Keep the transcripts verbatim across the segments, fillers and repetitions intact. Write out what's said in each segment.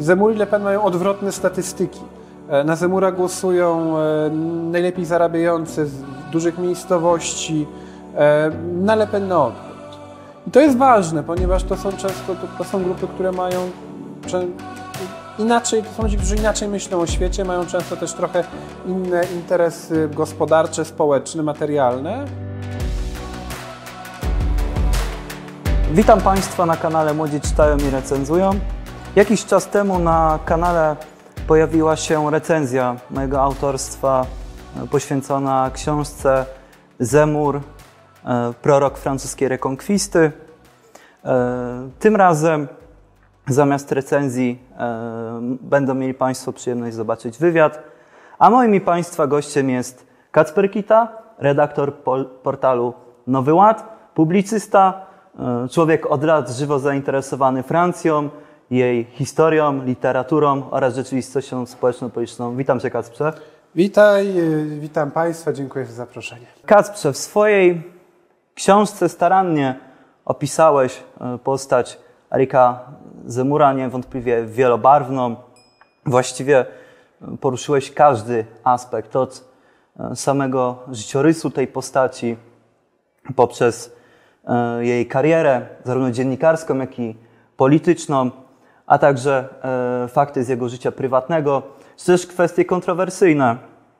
Zemmour i Le Pen mają odwrotne statystyki. Na Zemmoura głosują najlepiej zarabiający z dużych miejscowości, na Le Pen na odwrót. I to jest ważne, ponieważ to są często to, to są grupy, które mają inaczej, to są ludzie, którzy inaczej myślą o świecie, mają często też trochę inne interesy gospodarcze, społeczne, materialne. Witam Państwa na kanale Młodzi Czytają i Recenzują. Jakiś czas temu na kanale pojawiła się recenzja mojego autorstwa poświęcona książce Zemmour, prorok francuskiej rekonkwisty. Tym razem zamiast recenzji będą mieli Państwo przyjemność zobaczyć wywiad, a moim i Państwa gościem jest Kacper Kita, redaktor portalu Nowy Ład, publicysta, człowiek od lat żywo zainteresowany Francją, jej historią, literaturą oraz rzeczywistością społeczno-polityczną. Witam Cię, Kacprze. Witaj, witam Państwa, dziękuję za zaproszenie. Kacprze, w swojej książce starannie opisałeś postać Erika Zemmoura, niewątpliwie wielobarwną. Właściwie poruszyłeś każdy aspekt od samego życiorysu tej postaci, poprzez jej karierę, zarówno dziennikarską, jak i polityczną, a także fakty z jego życia prywatnego, czy też kwestie kontrowersyjne.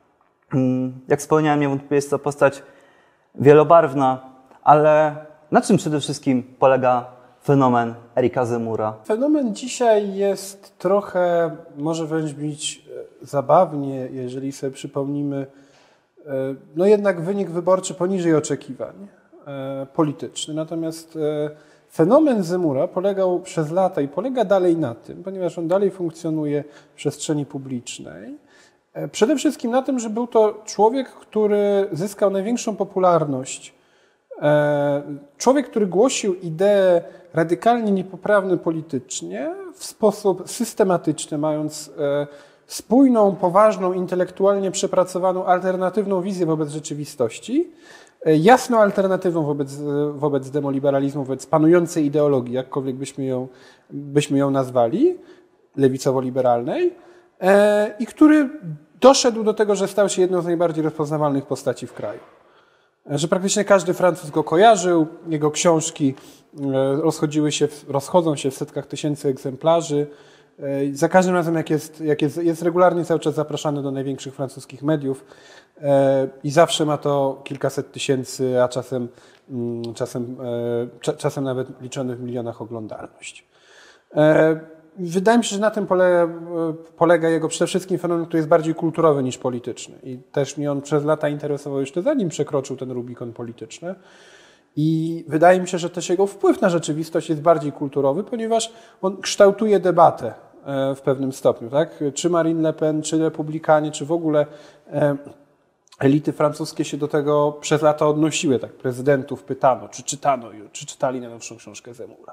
Jak wspomniałem, niewątpliwie jest to postać wielobarwna, ale na czym przede wszystkim polega fenomen Erika Zemmoura? Fenomen dzisiaj jest trochę, może wręcz brzmieć zabawnie, jeżeli sobie przypomnimy, no jednak wynik wyborczy poniżej oczekiwań polityczny. Natomiast fenomen Zemmoura polegał przez lata i polega dalej na tym, ponieważ on dalej funkcjonuje w przestrzeni publicznej, przede wszystkim na tym, że był to człowiek, który zyskał największą popularność. Człowiek, który głosił idee radykalnie niepoprawne politycznie w sposób systematyczny, mając spójną, poważną, intelektualnie przepracowaną, alternatywną wizję wobec rzeczywistości, jasną alternatywą wobec, wobec demoliberalizmu, wobec panującej ideologii, jakkolwiek byśmy ją, byśmy ją nazwali, lewicowo-liberalnej, i który doszedł do tego, że stał się jedną z najbardziej rozpoznawalnych postaci w kraju. Że praktycznie każdy Francuz go kojarzył, jego książki rozchodziły się, rozchodzą się w setkach tysięcy egzemplarzy. Za każdym razem, jak jest, jak jest, jest regularnie cały czas zapraszany do największych francuskich mediów i zawsze ma to kilkaset tysięcy, a czasem, czasem, czasem nawet liczony w milionach oglądalność. Wydaje mi się, że na tym polega, polega jego przede wszystkim fenomen, który jest bardziej kulturowy niż polityczny. I też mnie on przez lata interesował jeszcze zanim przekroczył ten Rubikon polityczny. I wydaje mi się, że też jego wpływ na rzeczywistość jest bardziej kulturowy, ponieważ on kształtuje debatę w pewnym stopniu. Tak? Czy Marine Le Pen, czy republikanie, czy w ogóle elity francuskie się do tego przez lata odnosiły. Tak? Prezydentów pytano, czy czytano, czy czytali najnowszą książkę Zemmoura.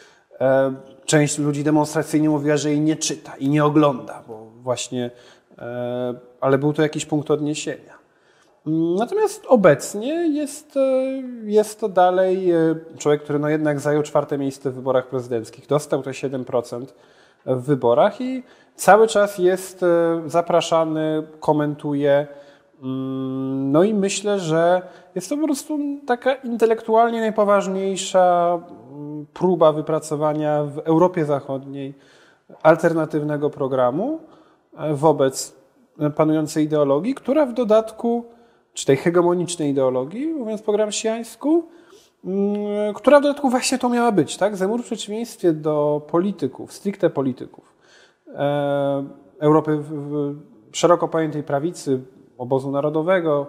Część ludzi demonstracyjnie mówiła, że jej nie czyta i nie ogląda, bo właśnie, ale był to jakiś punkt odniesienia. Natomiast obecnie jest, jest to dalej człowiek, który no jednak zajął czwarte miejsce w wyborach prezydenckich. Dostał te siedem procent w wyborach i cały czas jest zapraszany, komentuje. No i myślę, że jest to po prostu taka intelektualnie najpoważniejsza próba wypracowania w Europie Zachodniej alternatywnego programu wobec panującej ideologii, która w dodatku, czy tej hegemonicznej ideologii, mówiąc po gramsciańsku, która w dodatku właśnie to miała być. Tak? Zemmour w przeciwieństwie do polityków, stricte polityków Europy szeroko pojętej prawicy, obozu narodowego,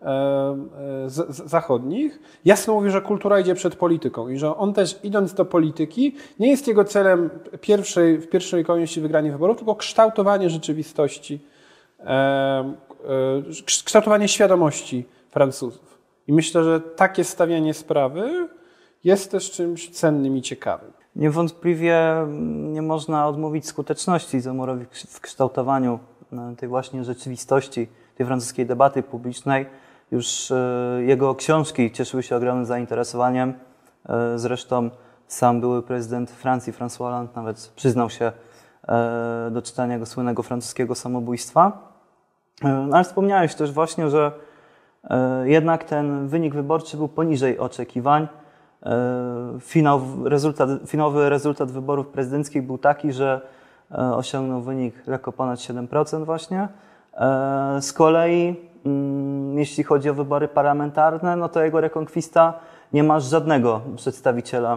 z, z zachodnich, jasno mówi, że kultura idzie przed polityką i że on też, idąc do polityki, nie jest jego celem pierwszej, w pierwszej kolejności wygranie wyborów, tylko kształtowanie rzeczywistości, e, e, kształtowanie świadomości Francuzów. I myślę, że takie stawianie sprawy jest też czymś cennym i ciekawym. Niewątpliwie nie można odmówić skuteczności Zemmourowi w kształtowaniu tej właśnie rzeczywistości, tej francuskiej debaty publicznej. Już jego książki cieszyły się ogromnym zainteresowaniem. Zresztą sam były prezydent Francji, François Hollande, nawet przyznał się do czytania jego słynnego francuskiego samobójstwa. No, ale wspomniałeś też właśnie, że jednak ten wynik wyborczy był poniżej oczekiwań. Finał, rezultat, finałowy rezultat wyborów prezydenckich był taki, że osiągnął wynik lekko ponad siedem procent właśnie. Z kolei jeśli chodzi o wybory parlamentarne, no to jego rekonkwista nie ma żadnego przedstawiciela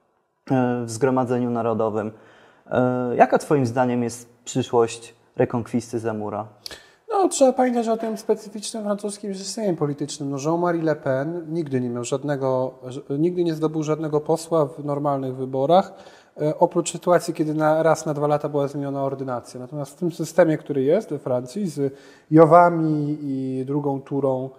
w Zgromadzeniu Narodowym. Jaka twoim zdaniem jest przyszłość rekonkwisty Zemmoura? No, trzeba pamiętać o tym specyficznym francuskim systemie politycznym. No, Jean-Marie Le Pen nigdy nie miał żadnego, nigdy nie zdobył żadnego posła w normalnych wyborach, oprócz sytuacji, kiedy na, raz na dwa lata była zmieniona ordynacja. Natomiast w tym systemie, który jest we Francji, z Jowami i drugą turą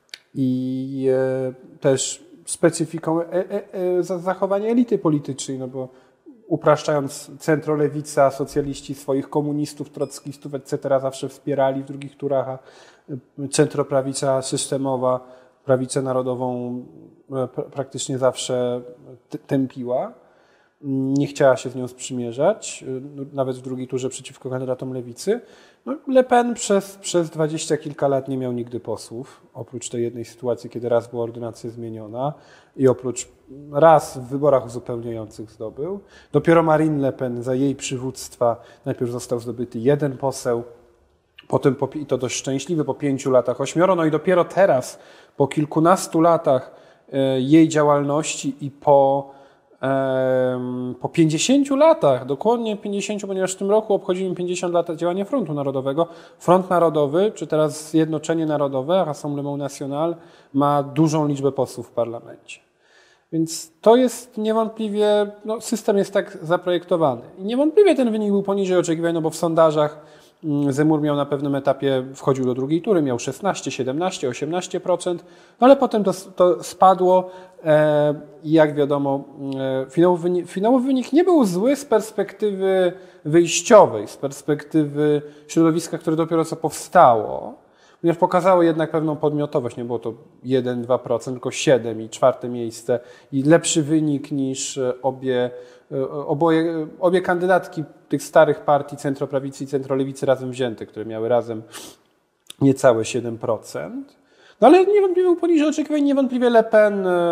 i e, też specyfiką e, e, e, zachowania elity politycznej, no bo upraszczając, centrolewica, socjaliści swoich komunistów, trockistów, et cetera zawsze wspierali w drugich turach, a centroprawica systemowa, prawicę narodową praktycznie zawsze tępiła. Nie chciała się z nią sprzymierzać, nawet w drugiej turze przeciwko kandydatom lewicy. No, Le Pen przez, przez dwadzieścia kilka lat nie miał nigdy posłów, oprócz tej jednej sytuacji, kiedy raz była ordynacja zmieniona i oprócz raz w wyborach uzupełniających zdobył. Dopiero Marine Le Pen za jej przywództwa najpierw został zdobyty jeden poseł, potem po, i to dość szczęśliwy, po pięciu latach ośmioro, no i dopiero teraz, po kilkunastu latach e, jej działalności i po Po pięćdziesięciu latach, dokładnie pięćdziesięciu, ponieważ w tym roku obchodzimy pięćdziesiąt lat działania Frontu Narodowego. Front Narodowy, czy teraz Zjednoczenie Narodowe, Rassemblement National, ma dużą liczbę posłów w parlamencie. Więc to jest niewątpliwie, no, system jest tak zaprojektowany. I niewątpliwie ten wynik był poniżej oczekiwań, no bo w sondażach Zemmour miał na pewnym etapie, wchodził do drugiej tury, miał szesnaście, siedemnaście, osiemnaście procent, no ale potem to, to spadło i e, jak wiadomo e, finałowy, wynik, finałowy wynik nie był zły z perspektywy wyjściowej, z perspektywy środowiska, które dopiero co powstało, ponieważ pokazało jednak pewną podmiotowość, nie było to jeden do dwóch procent, tylko siedem i czwarte miejsce i lepszy wynik niż obie Oboje, obie kandydatki tych starych partii centroprawicy i centrolewicy razem wzięte, które miały razem niecałe siedem procent. No ale niewątpliwie był poniżej oczekiwań, niewątpliwie Le Pen e, e,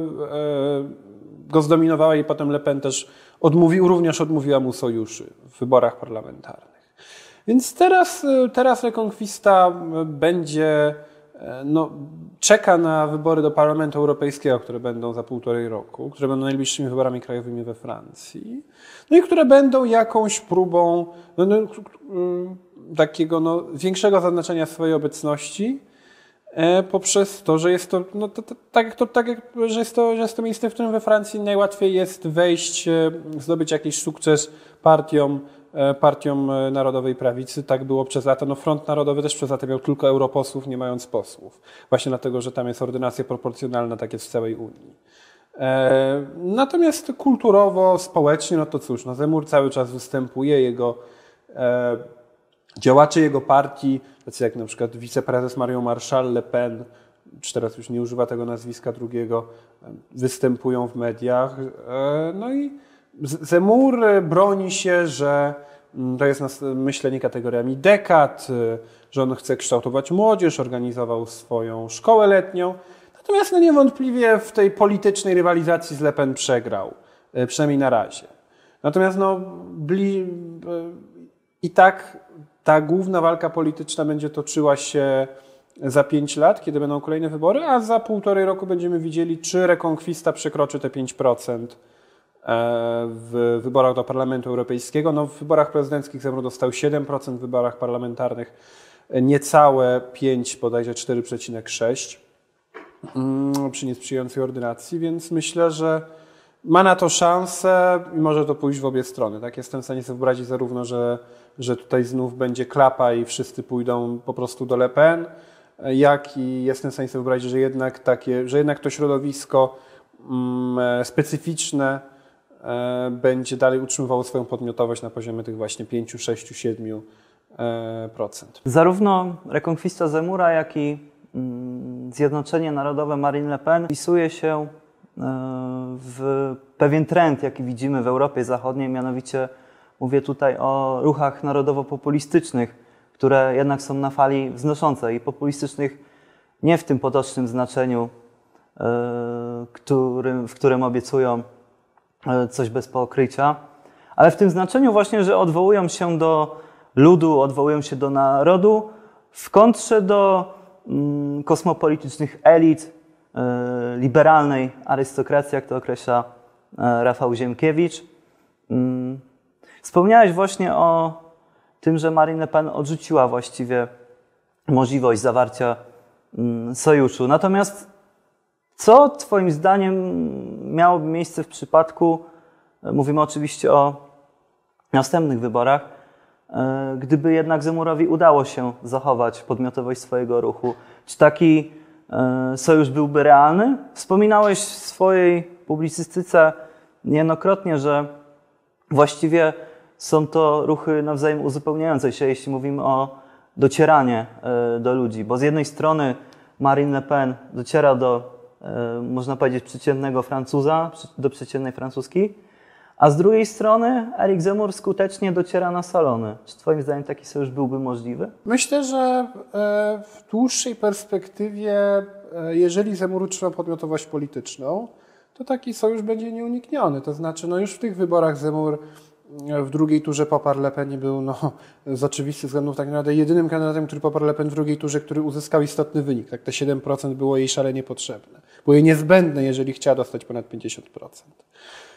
go zdominowała i potem Le Pen też odmówił, również odmówiła mu sojuszy w wyborach parlamentarnych. Więc teraz, teraz rekonkwista będzie, no, czeka na wybory do Parlamentu Europejskiego, które będą za półtorej roku, które będą najbliższymi wyborami krajowymi we Francji, no i które będą jakąś próbą no, no, takiego no, większego zaznaczenia swojej obecności e, poprzez to, że jest to, no, to, to, tak, to, tak jak, że, jest to, że jest to miejsce, w którym we Francji najłatwiej jest wejść, e, zdobyć jakiś sukces partiom, partiom Narodowej Prawicy. Tak było przez lata. No Front Narodowy też przez lata miał tylko europosłów, nie mając posłów. Właśnie dlatego, że tam jest ordynacja proporcjonalna, tak jest w całej Unii. E, natomiast kulturowo, społecznie, no to cóż, no Zemmour cały czas występuje, jego e, działacze jego partii, tacy jak na przykład wiceprezes Marion Marchal, Le Pen, czy teraz już nie używa tego nazwiska drugiego, występują w mediach. E, no i Zemmour broni się, że to jest myślenie kategoriami dekad, że on chce kształtować młodzież, organizował swoją szkołę letnią. Natomiast no niewątpliwie w tej politycznej rywalizacji z Le Pen przegrał, przynajmniej na razie. Natomiast no, bli... i tak ta główna walka polityczna będzie toczyła się za pięć lat, kiedy będą kolejne wybory, a za półtorej roku będziemy widzieli, czy rekonkwista przekroczy te pięć procent w wyborach do Parlamentu Europejskiego. No, w wyborach prezydenckich Zemmour dostał siedem procent, w wyborach parlamentarnych niecałe pięć, bodajże cztery przecinek sześć przy niesprzyjającej ordynacji, więc myślę, że ma na to szansę i może to pójść w obie strony. Tak? Jestem w stanie sobie wyobrazić zarówno, że, że tutaj znów będzie klapa i wszyscy pójdą po prostu do Le Pen, jak i jestem w stanie sobie wyobrazić, że jednak, takie, że jednak to środowisko mm, specyficzne będzie dalej utrzymywało swoją podmiotowość na poziomie tych właśnie pięć, sześć, siedem procent. Zarówno rekonkwista Zemmoura, jak i Zjednoczenie Narodowe Marine Le Pen wpisuje się w pewien trend, jaki widzimy w Europie Zachodniej, mianowicie Mówię tutaj o ruchach narodowo-populistycznych, które jednak są na fali wznoszącej i populistycznych nie w tym potocznym znaczeniu, którym, w którym obiecują coś bez pokrycia, ale w tym znaczeniu właśnie, że odwołują się do ludu, odwołują się do narodu w kontrze do mm, kosmopolitycznych elit, y, liberalnej arystokracji, jak to określa y, Rafał Ziemkiewicz. Y, wspomniałeś właśnie o tym, że Marine Le Pen odrzuciła właściwie możliwość zawarcia y, sojuszu. Natomiast co Twoim zdaniem miałoby miejsce w przypadku, mówimy oczywiście o następnych wyborach, gdyby jednak Zemurowi udało się zachować podmiotowość swojego ruchu? Czy taki sojusz byłby realny? Wspominałeś w swojej publicystyce niejednokrotnie, że właściwie są to ruchy nawzajem uzupełniające się, jeśli mówimy o docieranie do ludzi, bo z jednej strony Marine Le Pen dociera do, można powiedzieć, przeciętnego Francuza, do przeciętnej francuski, a z drugiej strony Eric Zemmour skutecznie dociera na salony. Czy Twoim zdaniem taki sojusz byłby możliwy? Myślę, że w dłuższej perspektywie, jeżeli Zemmour utrzyma podmiotowość polityczną, to taki sojusz będzie nieunikniony. To znaczy, no już w tych wyborach Zemmour w drugiej turze poparł Le Pen i był no, z oczywistych względów tak naprawdę jedynym kandydatem, który poparł Le Pen w drugiej turze, który uzyskał istotny wynik. Tak, te siedem procent było jej szalenie potrzebne. Było jej niezbędne, jeżeli chciała dostać ponad pięćdziesiąt procent.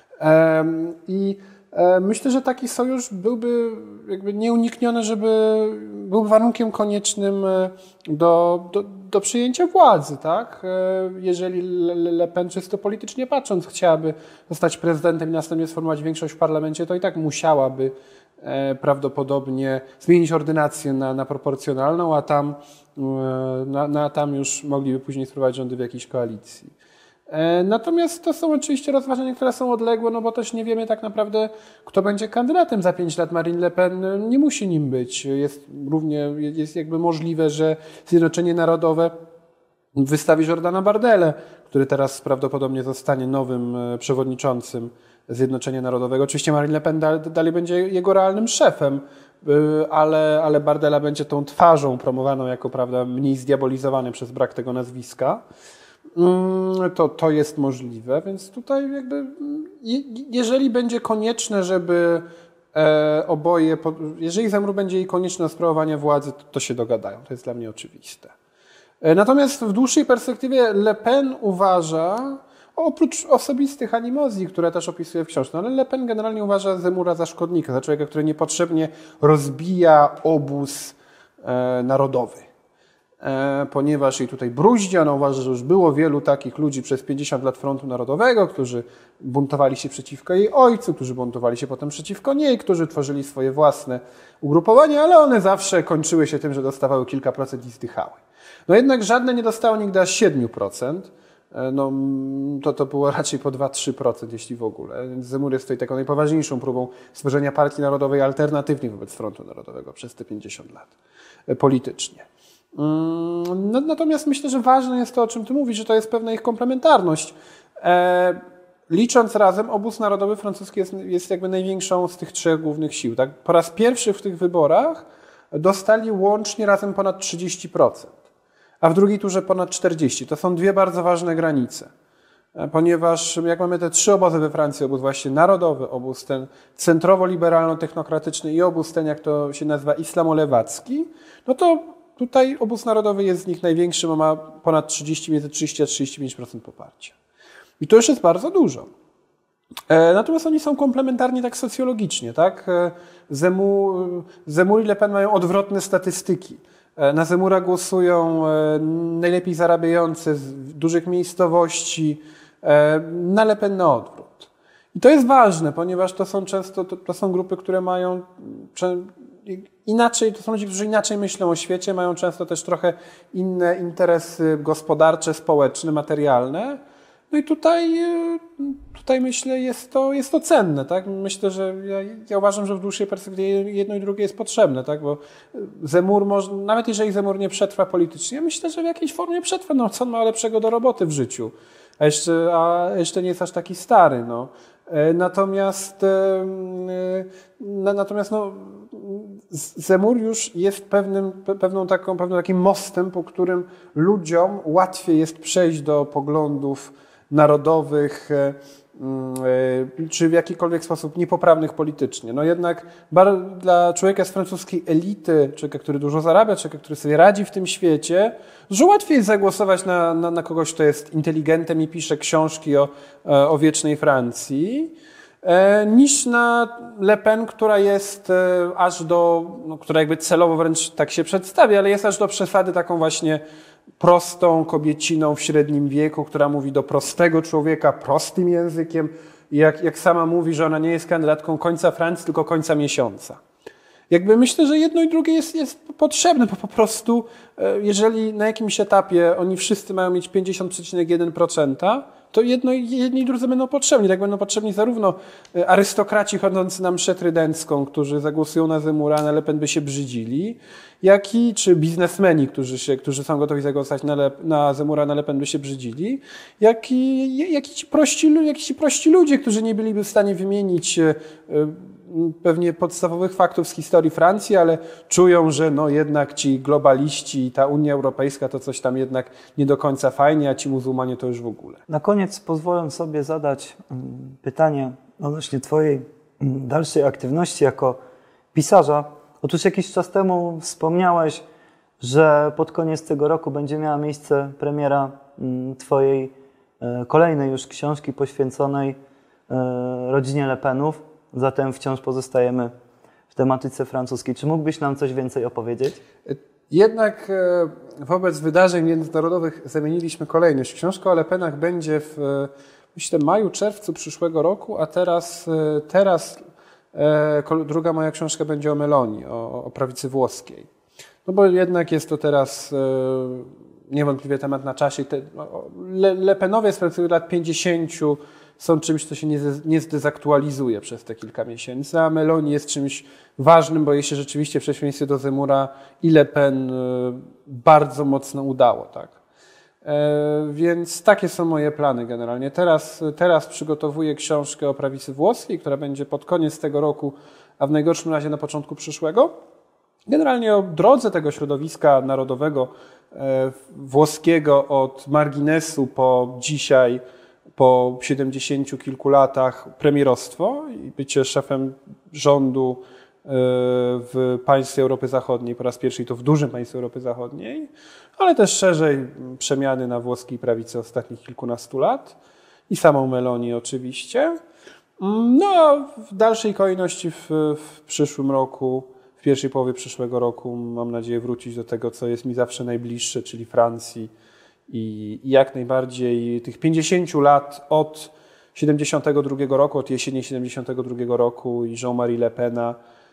I myślę, że taki sojusz byłby jakby nieunikniony, żeby był warunkiem koniecznym do, do, do przyjęcia władzy, tak? Jeżeli Le Pen czysto politycznie patrząc chciałaby zostać prezydentem i następnie sformować większość w parlamencie, to i tak musiałaby prawdopodobnie zmienić ordynację na, na proporcjonalną, a tam, na, na, tam już mogliby później spróbować rządy w jakiejś koalicji. Natomiast to są oczywiście rozważania, które są odległe, no bo też nie wiemy tak naprawdę, kto będzie kandydatem za pięć lat. Marine Le Pen nie musi nim być. Jest równie, jest jakby możliwe, że Zjednoczenie Narodowe wystawi Jordana Bardelle, który teraz prawdopodobnie zostanie nowym przewodniczącym Zjednoczenia Narodowego. Oczywiście Marine Le Pen dalej będzie jego realnym szefem, ale, ale Bardella będzie tą twarzą promowaną jako, prawda, mniej zdiabolizowany przez brak tego nazwiska. To, to jest możliwe, więc tutaj jakby, jeżeli będzie konieczne, żeby oboje, jeżeli Zemmour będzie jej konieczne do sprawowania władzy, to, to się dogadają. To jest dla mnie oczywiste. Natomiast w dłuższej perspektywie Le Pen uważa, oprócz osobistych animozji, które też opisuje w książce, ale Le Pen generalnie uważa Zemmoura za szkodnika, za człowieka, który niepotrzebnie rozbija obóz narodowy. Ponieważ jej tutaj bruździ, ona uważa, że już było wielu takich ludzi przez pięćdziesiąt lat Frontu Narodowego, którzy buntowali się przeciwko jej ojcu, którzy buntowali się potem przeciwko niej, którzy tworzyli swoje własne ugrupowania, ale one zawsze kończyły się tym, że dostawały kilka procent i zdychały. No jednak żadne nie dostały nigdy aż siedem procent. No, to, to było raczej po dwa do trzech procent, jeśli w ogóle. Więc Zemmour jest tutaj taką najpoważniejszą próbą stworzenia partii narodowej alternatywnej wobec Frontu Narodowego przez te pięćdziesiąt lat politycznie. No, natomiast myślę, że ważne jest to, o czym ty mówisz, że to jest pewna ich komplementarność. E, licząc razem, obóz narodowy francuski jest, jest jakby największą z tych trzech głównych sił. Tak? Po raz pierwszy w tych wyborach dostali łącznie razem ponad trzydzieści procent, a w drugiej turze ponad czterdzieści procent. To są dwie bardzo ważne granice. Ponieważ jak mamy te trzy obozy we Francji, obóz właśnie narodowy, obóz ten centrowo-liberalno-technokratyczny i obóz ten, jak to się nazywa, islamolewacki, no to tutaj obóz narodowy jest z nich największy, bo ma ponad trzydzieści, między trzydzieści a trzydzieści pięć procent poparcia. I to już jest bardzo dużo. E, natomiast oni są komplementarni tak socjologicznie, tak? E, Zemmour, Zemmour i Le Pen mają odwrotne statystyki. E, na Zemmoura głosują e, najlepiej zarabiający z dużych miejscowości, e, na Le Pen na odwrót. I to jest ważne, ponieważ to są często, to, to są grupy, które mają inaczej, to są ludzie, którzy inaczej myślą o świecie, mają często też trochę inne interesy gospodarcze, społeczne, materialne. No i tutaj, tutaj myślę, jest to, jest to cenne, tak? Myślę, że ja, ja uważam, że w dłuższej perspektywie jedno i drugie jest potrzebne, tak? Bo Zemmour może, nawet jeżeli Zemmour nie przetrwa politycznie, myślę, że w jakiejś formie przetrwa, no co on ma lepszego do roboty w życiu, a jeszcze, a jeszcze nie jest aż taki stary, no. Natomiast, natomiast no, Zemur już jest pewnym, pewną taką, pewnym takim mostem, po którym ludziom łatwiej jest przejść do poglądów narodowych, czy w jakikolwiek sposób niepoprawnych politycznie. No jednak dla człowieka z francuskiej elity, człowieka, który dużo zarabia, człowieka, który sobie radzi w tym świecie, dużo łatwiej jest zagłosować na, na, na kogoś, kto jest inteligentem i pisze książki o, o wiecznej Francji, niż na Le Pen, która jest aż do, no, która jakby celowo wręcz tak się przedstawia, ale jest aż do przesady taką właśnie prostą kobieciną w średnim wieku, która mówi do prostego człowieka prostym językiem. Jak, jak sama mówi, że ona nie jest kandydatką końca Francji, tylko końca miesiąca. Jakby myślę, że jedno i drugie jest, jest potrzebne, bo po prostu jeżeli na jakimś etapie oni wszyscy mają mieć pięćdziesiąt przecinek jeden procent, to jedno, jedni i drudzy będą potrzebni. Tak będą potrzebni zarówno arystokraci chodzący na mszę trydencką, którzy zagłosują na Zemura, a na Le Pen by się brzydzili, jak i czy biznesmeni, którzy, się, którzy są gotowi zagłosować na, Le, na Zemura, na Le Pen by się brzydzili, jak i, jak i ci prości, jak i ci prości ludzie, którzy nie byliby w stanie wymienić pewnie podstawowych faktów z historii Francji, ale czują, że no jednak ci globaliści i ta Unia Europejska to coś tam jednak nie do końca fajnie, a ci muzułmanie to już w ogóle. Na koniec pozwolę sobie zadać pytanie odnośnie twojej dalszej aktywności jako pisarza. Otóż jakiś czas temu wspomniałeś, że pod koniec tego roku będzie miała miejsce premiera twojej kolejnej już książki poświęconej rodzinie Le Penów. Zatem wciąż pozostajemy w tematyce francuskiej. Czy mógłbyś nam coś więcej opowiedzieć? Jednak wobec wydarzeń międzynarodowych zamieniliśmy kolejność. Książka o Le Penach będzie w, myślę, maju, czerwcu przyszłego roku, a teraz, teraz druga moja książka będzie o Meloni, o, o prawicy włoskiej. No bo jednak jest to teraz niewątpliwie temat na czasie. Le, Le Penowie z perspektywy lat pięćdziesięciu są czymś, co się nie, nie zdezaktualizuje przez te kilka miesięcy, a Meloni jest czymś ważnym, bo jej się rzeczywiście w przeciwieństwie do Zemura i Le Pen bardzo mocno udało. Tak? Więc takie są moje plany generalnie. Teraz, teraz przygotowuję książkę o prawicy włoskiej, która będzie pod koniec tego roku, a w najgorszym razie na początku przyszłego. Generalnie o drodze tego środowiska narodowego włoskiego od marginesu po dzisiaj, po siedemdziesięciu kilku latach premierostwo i bycie szefem rządu w państwie Europy Zachodniej, po raz pierwszy i to w dużym państwie Europy Zachodniej, ale też szerzej przemiany na włoskiej prawicy ostatnich kilkunastu lat i samą Meloni oczywiście. No a w dalszej kolejności w, w przyszłym roku, w pierwszej połowie przyszłego roku mam nadzieję wrócić do tego, co jest mi zawsze najbliższe, czyli Francji. I jak najbardziej tych pięćdziesięciu lat od siedemdziesiątego drugiego roku, od jesieni siedemdziesiątego drugiego roku i Jean-Marie Le Pena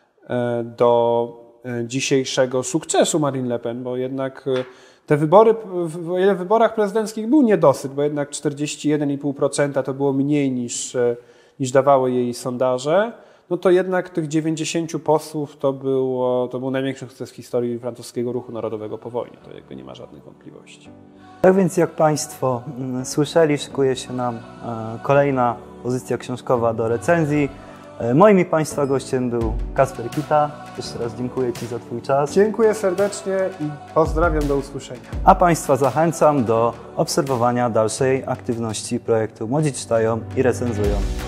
do dzisiejszego sukcesu Marine Le Pen, bo jednak te wybory, w ile w wyborach prezydenckich był niedosyt, bo jednak czterdzieści jeden i pół procent to było mniej niż, niż dawały jej sondaże, no to jednak tych dziewięćdziesięciu posłów to, było, to był największy sukces w historii francuskiego ruchu narodowego po wojnie. To jakby nie ma żadnych wątpliwości. Tak więc jak Państwo słyszeli, szykuje się nam kolejna pozycja książkowa do recenzji. Moim i Państwa gościem był Kasper Kita. Jeszcze raz dziękuję Ci za Twój czas. Dziękuję serdecznie i pozdrawiam, do usłyszenia. A Państwa zachęcam do obserwowania dalszej aktywności projektu Młodzi Czytają i Recenzują.